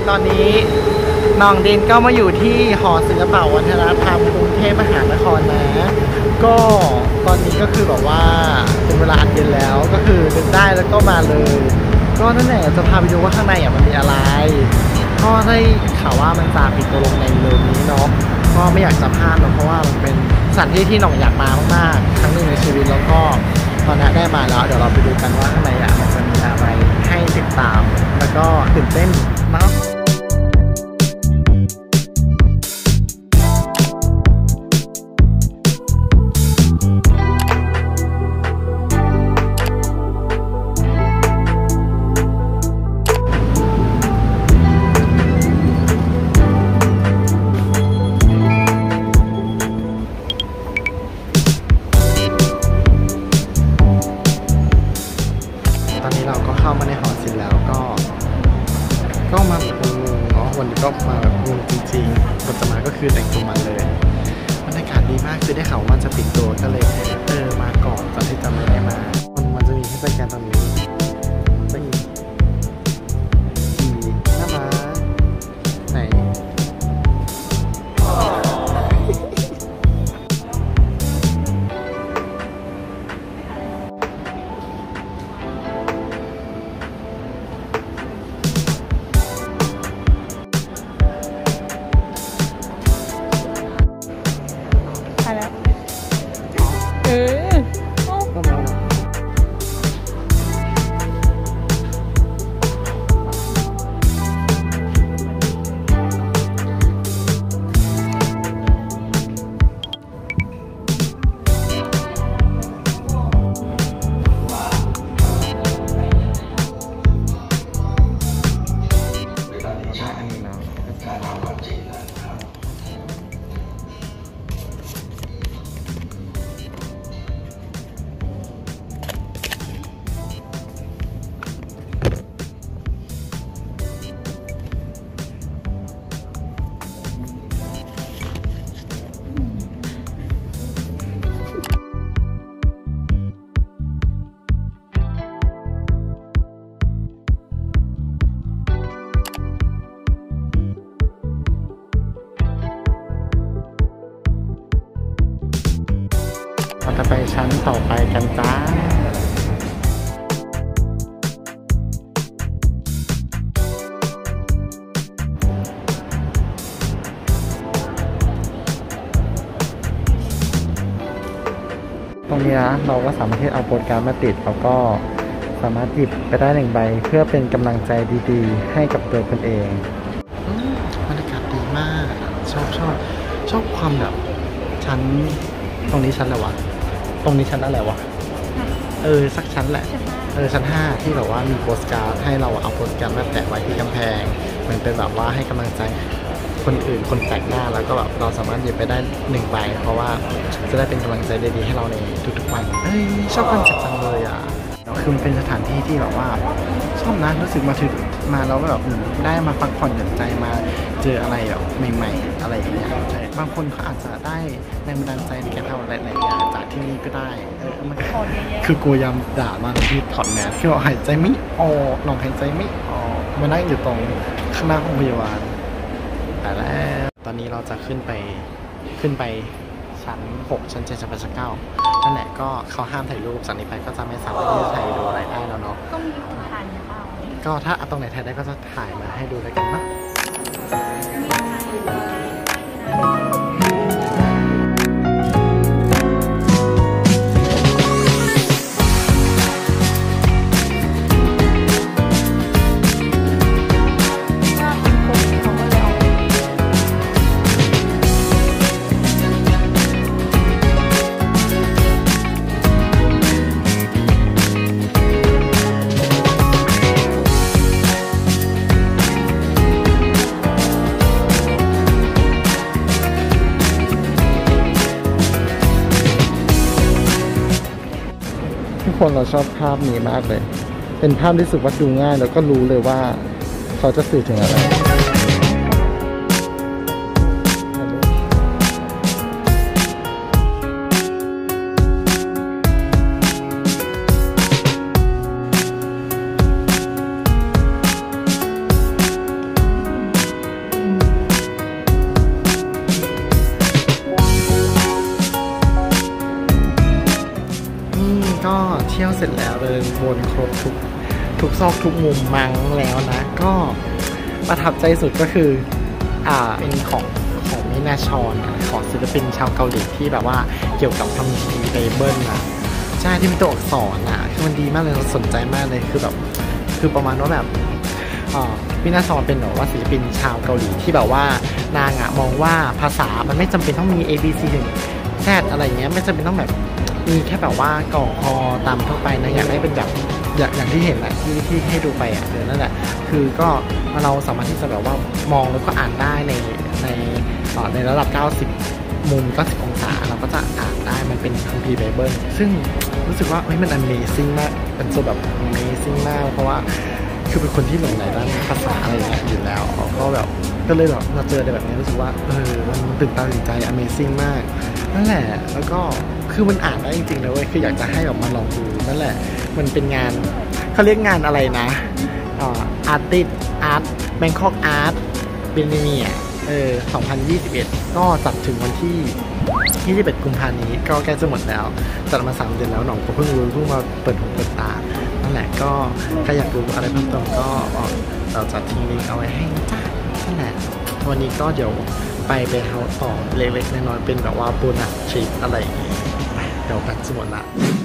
ตอนนี้น้องดินก็มาอยู่ที่หอศิลปวัฒนธรรมกรุงเทพมหานครนะก็ตอนนี้ก็คือแบบว่าเป็นเวลาอันเย็นแล้วก็คือนึกได้แล้วก็มาเลยก็นั่นแหละจะพาไปดูว่าข้างในมันมีอะไรก็ได้ข่าวว่ามันจะปิดตัวลงในเร็วนี้เนาะก็ไม่อยากจะพลาดเพราะว่ามันเป็นสถานที่ที่น้องอยากมามากๆครั้งหนึ่งในชีวิตแล้วก็ตอนนี้ได้มาแล้วเดี๋ยวเราไปดูกันว่าข้างในมันจะมีอะไรให้ติดตามแล้วก็ตื่นเต้นเนาะตอนนี้เราก็เข้ามาในหอศิลป์แล้วก็มาแบบงงเนาะวันนี้ก็มาแบบงงจริงๆก่อนจะมาก็คือแต่งตัวมาเลยบรรยากาศดีมากคือได้ข่าวว่ามันจะปิดตัวก็เลยมาก่อนตอนที่จะไม่ได้มามันจะมีที่สแกนตรงนี้น่ารักไหนเราจะไปชั้นต่อไปกันจ้าตรงนี้นะเราก็สามารถที่เอาโปสการ์ดมาติดแล้วก็สามารถหยิบไปได้1 ใบเพื่อเป็นกำลังใจดีๆให้กับตัวคุณเองบรรยากาศดีมากชอบความแบบชั้นตรงนี้ชั้นอะไรวะตรงนี้ชั้นอะไรวะสักชั้นแหละชั้น5ที่แบบว่ามีโปสการ์ดให้เราเอาโปสการ์ดมาแปะไว้ที่กำแพงมันเป็นแบบว่าให้กำลังใจคนอื่นคนแปลกหน้าแล้วก็แบบเราสามารถหยิบไปได้1 ใบเพราะว่าจะได้เป็นกำลังใจดีๆให้เราในทุกๆวันชอบคอนเซ็ปต์จังเลยอ่ะคือมันเป็นสถานที่ที่แบบว่าชอบนะรู้สึกมาแล้วแบบได้มาพักผ่อนหย่อนใจมาเจออะไรแบบใหม่ๆอะไรอย่างเงี้ยบางคนเขาอาจจะได้แรงบันดาลใจในการทำอะไรหลายอย่างจากที่นี่ก็ได้มันคือกูยำด่ามากที่ถอดแมสที่บอกหายใจไม่ออกลองหายใจไม่ออกมานั่งอยู่ตรงข้างหน้าโรงพยาบาลแต่แล้วตอนนี้เราจะขึ้นไปชั้น6ชั้น7ชั้น8ชั้น9นั่นแหละก็เขาห้ามถ่ายรูปจากนี้ไปก็จะไม่สามารถที่จะถ่ายดูอะไรได้แล้วเนาะต้องมีของถ่ายหรือเปล่าก็ถ้าตรงไหนถ่ายได้ก็จะถ่ายมาให้ดูแล้วกันนะทุกคนเราชอบภาพนี้มากเลยเป็นภาพที่รู้สึกว่าดูง่ายแล้วก็รู้เลยว่าเขาจะสื่อถึงอะไรเก็เที่ยวเสร็จแล้วเดินวนครบทุกซอกทุกมุมมังแล้วนะก็ประทับใจสุดก็คือเป็นของมินาชอนของศิลปินชาวเกาหลีที่แบบว่าเกี่ยวกับคัมภีร์ไบเบิลนะใช่ที่มีตัวอักษรคือมันดีมากเลยเราสนใจมากเลยคือแบบคือประมาณว่าแบบมินาชอนเป็นแบบว่าศิลปินชาวเกาหลีที่แบบว่านางมองว่าภาษามันไม่จำเป็นต้องมี A B C ถึง Z อะไรเงี้ยไม่จำเป็นต้องแบบมีแค่แบบว่ากอคอตามทั่วไปนะอยากได้เป็นแบบอย่างที่เห็นที่ให้ดูไปนั่นแหละคือก็เราสามารถที่จะแบบว่ามองแล้วก็อ่านได้ในระดับ90มุม90องศาเราก็จะอ่านได้มันเป็นคัมภีร์ไบเบิลซึ่งรู้สึกว่ามัน Amazing มากเป็นโซแบบ Amazing มากเพราะว่าคือเป็นคนที่หลงใหลด้านภาษาอะไรอย่างเงี้ยอยู่แล้วก็แบบก็เลยแบบมาเจออะไรแบบนี้รู้สึกว่ามันตื่นตาตื่นใจ Amazing มากนั่นแหละแล้วก็คือมันอ่านได้จริงๆนะเว้ยคืออยากจะให้แบบมาลองดูนั่นแหละมันเป็นงานเขาเรียกงานอะไรนะอาร์แบงคอกอาร์ตเบนเนีย2021ก็จัดถึงวันที่21กุมภาพันธ์นี้ก็ใกล้จะหมดแล้วจัดมา3 เดือนแล้วหนองก็เพิ่งมาเปิดหูเปิดตานั่นแหละก็ใครอยากรู้อะไรเพิ่มเติมก็เราจะทิ้งลิงก์เอาไว้ให้จ้านั่นแหละวันนี้ก็เดี๋ยวไปเฮาต่อเล็กๆน้อยๆเป็นแบบว่าโบนัสทริปอะไรอย่างงี้เดี๋ยวกันจะหมดละ